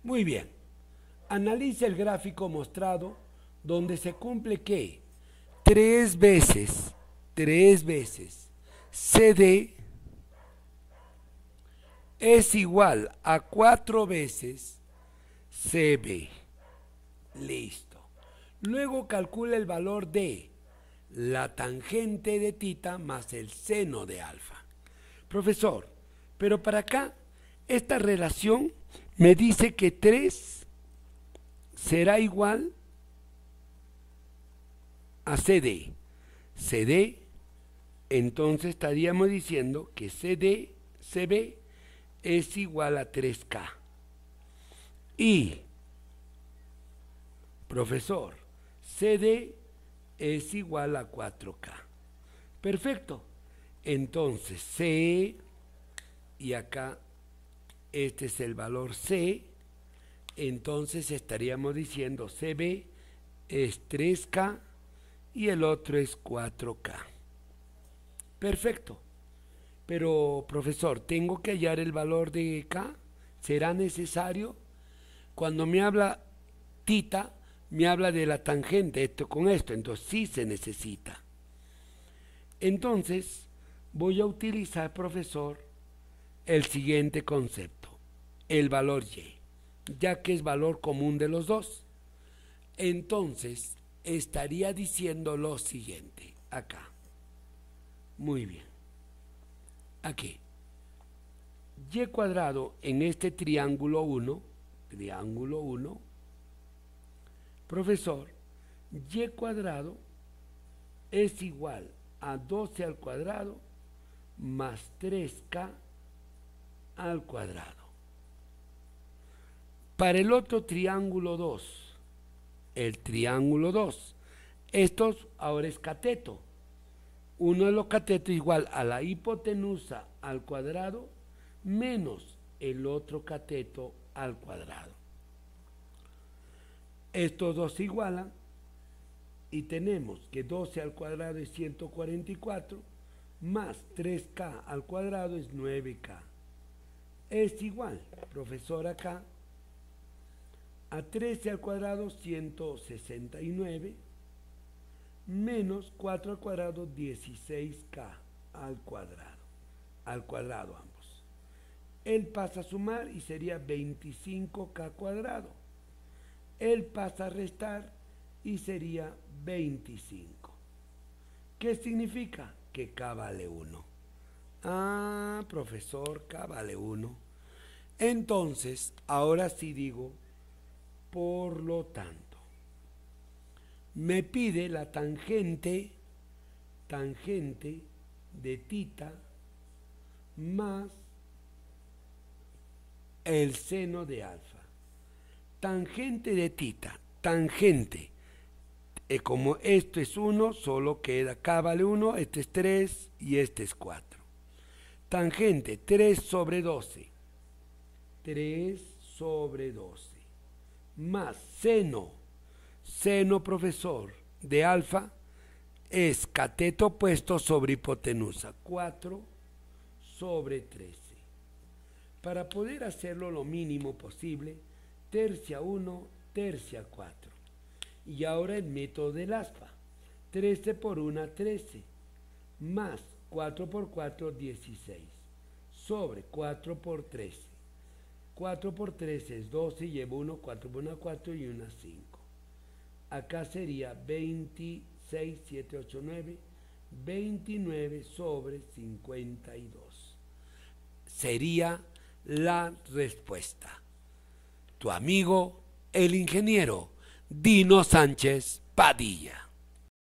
Muy bien. Analiza el gráfico mostrado donde se cumple que tres veces CD es igual a 4 veces CB. Listo. Luego calcula el valor de la tangente de tita más el seno de alfa. Profesor, pero para acá, esta relación me dice que 3 será igual a CD. CD, entonces estaríamos diciendo que CB es igual a 3K. Y, profesor, CD es igual a 4K. Perfecto. Entonces, C, y acá, este es el valor C, entonces estaríamos diciendo CB es 3K y el otro es 4K. Perfecto. Pero, profesor, ¿tengo que hallar el valor de K? ¿Será necesario? Cuando me habla tita, me habla de la tangente, esto con esto, entonces sí se necesita. Entonces, voy a utilizar, profesor, el siguiente concepto, el valor Y, ya que es valor común de los dos. Entonces, estaría diciendo lo siguiente, acá. Muy bien. Aquí. Y cuadrado en este triángulo 1, profesor, Y cuadrado es igual a 12 al cuadrado más 3K al cuadrado. Para el otro triángulo 2, el triángulo 2, estos ahora es cateto. Uno de los catetos igual a la hipotenusa al cuadrado menos el otro cateto al cuadrado. Estos dos se igualan y tenemos que 12 al cuadrado es 144 más 3K al cuadrado es 9K. Es igual, profesor, acá a 13 al cuadrado 169 menos 4 al cuadrado 16K al cuadrado ambos. Él pasa a sumar y sería 25K cuadrado. Él pasa a restar y sería 25. ¿Qué significa? Que K vale 1. Ah, profesor, K vale 1. Entonces, ahora sí digo, por lo tanto, me pide la tangente de tita más el seno de alfa. Tangente de tita, tangente. Como esto es 1, solo queda K vale 1, este es 3 y este es 4. Tangente 3 sobre 12. 3 sobre 12. Más seno, profesor, de alfa es cateto opuesto sobre hipotenusa, 4 sobre 13. Para poder hacerlo lo mínimo posible, tercia 1, tercia 4. Y ahora el método del aspa, 13 por 1, 13, más 4 por 4, 16, sobre 4 por 13. 4 por 13 es 12, llevo 1, 4 por 1, 4 y 1, 5. Acá sería 26, 7, 8, 9, 29 sobre 52. Sería la respuesta. Tu amigo, el ingeniero Dino Sánchez Padilla.